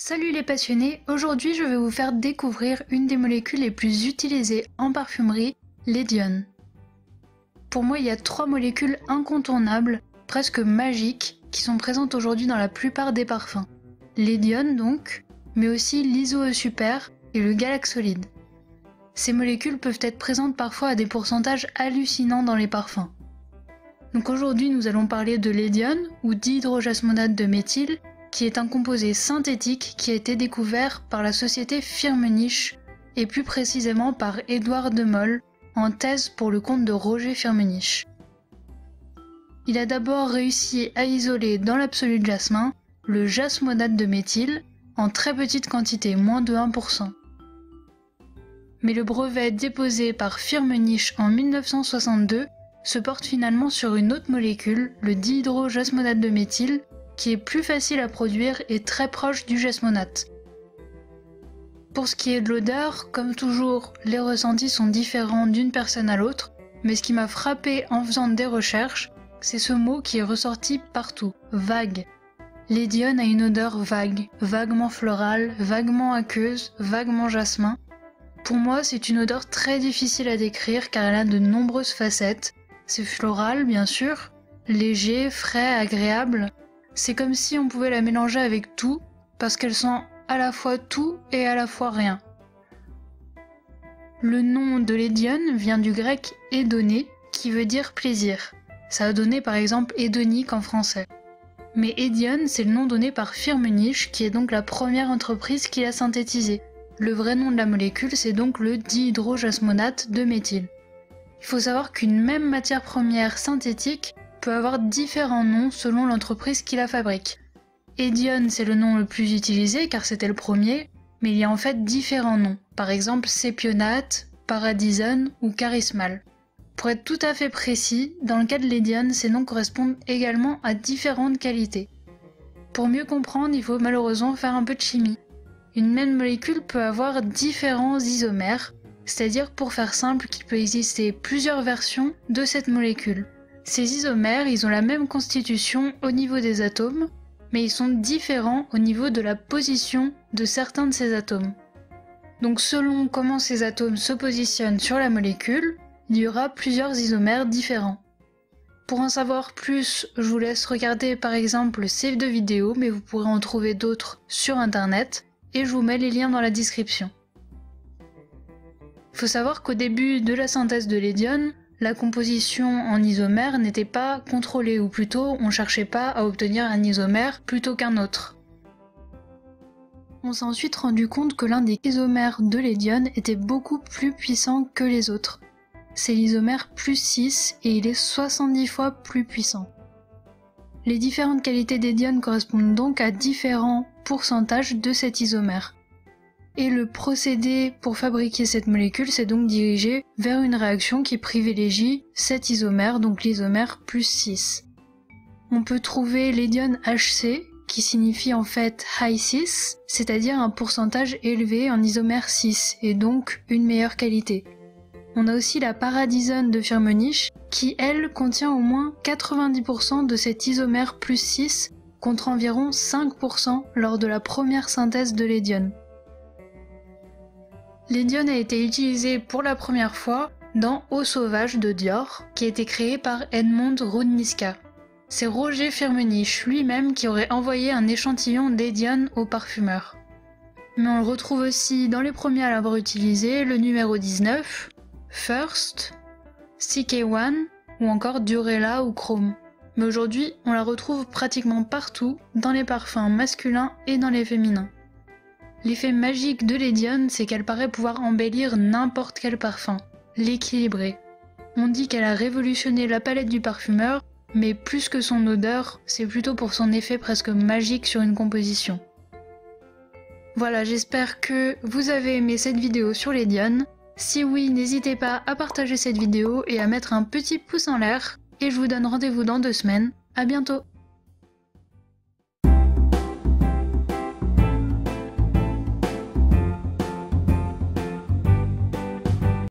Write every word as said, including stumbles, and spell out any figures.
Salut les passionnés, aujourd'hui je vais vous faire découvrir une des molécules les plus utilisées en parfumerie, l'édione. Pour moi, il y a trois molécules incontournables, presque magiques, qui sont présentes aujourd'hui dans la plupart des parfums. L'édione donc, mais aussi l'iso-e-super et le galaxolide. Ces molécules peuvent être présentes parfois à des pourcentages hallucinants dans les parfums. Donc aujourd'hui nous allons parler de l'édione ou dihydrojasmonate de méthyle, qui est un composé synthétique qui a été découvert par la société Firmenich et plus précisément par Édouard de Mol en thèse pour le compte de Roger Firmenich. Il a d'abord réussi à isoler dans l'absolu de jasmin le jasmonate de méthyle en très petite quantité, moins de un pour cent. Mais le brevet déposé par Firmenich en mille neuf cent soixante-deux se porte finalement sur une autre molécule, le dihydrojasmonate de méthyle, qui est plus facile à produire et très proche du jasmonate. Pour ce qui est de l'odeur, comme toujours, les ressentis sont différents d'une personne à l'autre, mais ce qui m'a frappé en faisant des recherches, c'est ce mot qui est ressorti partout, vague. L'édione a une odeur vague, vaguement florale, vaguement aqueuse, vaguement jasmin. Pour moi, c'est une odeur très difficile à décrire car elle a de nombreuses facettes. C'est floral, bien sûr, léger, frais, agréable. C'est comme si on pouvait la mélanger avec tout, parce qu'elle sent à la fois tout et à la fois rien. Le nom de l'édione vient du grec édoné, qui veut dire plaisir. Ça a donné par exemple hédonique en français. Mais édione, c'est le nom donné par Firmenich, qui est donc la première entreprise qui l'a synthétisé. Le vrai nom de la molécule, c'est donc le dihydrojasmonate de méthyle. Il faut savoir qu'une même matière première synthétique peut avoir différents noms selon l'entreprise qui la fabrique. Édione, c'est le nom le plus utilisé car c'était le premier, mais il y a en fait différents noms, par exemple Sepionate, Paradisone ou Charismal. Pour être tout à fait précis, dans le cas de l'édione, ces noms correspondent également à différentes qualités. Pour mieux comprendre, il faut malheureusement faire un peu de chimie. Une même molécule peut avoir différents isomères, c'est-à-dire pour faire simple qu'il peut exister plusieurs versions de cette molécule. Ces isomères, ils ont la même constitution au niveau des atomes, mais ils sont différents au niveau de la position de certains de ces atomes. Donc selon comment ces atomes se positionnent sur la molécule, il y aura plusieurs isomères différents. Pour en savoir plus, je vous laisse regarder par exemple ces deux vidéos, mais vous pourrez en trouver d'autres sur internet, et je vous mets les liens dans la description. Il faut savoir qu'au début de la synthèse de l'édione, la composition en isomère n'était pas contrôlée, ou plutôt on ne cherchait pas à obtenir un isomère plutôt qu'un autre. On s'est ensuite rendu compte que l'un des isomères de l'édione était beaucoup plus puissant que les autres. C'est l'isomère plus six et il est soixante-dix fois plus puissant. Les différentes qualités d'édione correspondent donc à différents pourcentages de cet isomère. Et le procédé pour fabriquer cette molécule s'est donc dirigé vers une réaction qui privilégie cet isomère, donc l'isomère plus six. On peut trouver l'édione H C, qui signifie en fait high six, c'est-à-dire un pourcentage élevé en isomère six, et donc une meilleure qualité. On a aussi la Paradisone de Firmenich, qui elle contient au moins quatre-vingt-dix pour cent de cet isomère plus six, contre environ cinq pour cent lors de la première synthèse de l'édione. L'édione a été utilisée pour la première fois dans Eau sauvage de Dior, qui a été créé par Edmond Rudnicka. C'est Roger Firmenich lui-même qui aurait envoyé un échantillon d'édione au parfumeur. Mais on le retrouve aussi dans les premiers à l'avoir utilisé, le numéro dix-neuf, First, C K un ou encore Durella ou Chrome. Mais aujourd'hui, on la retrouve pratiquement partout, dans les parfums masculins et dans les féminins. L'effet magique de l'édione, c'est qu'elle paraît pouvoir embellir n'importe quel parfum, l'équilibrer. On dit qu'elle a révolutionné la palette du parfumeur, mais plus que son odeur, c'est plutôt pour son effet presque magique sur une composition. Voilà, j'espère que vous avez aimé cette vidéo sur l'édione. Si oui, n'hésitez pas à partager cette vidéo et à mettre un petit pouce en l'air, et je vous donne rendez-vous dans deux semaines. À bientôt!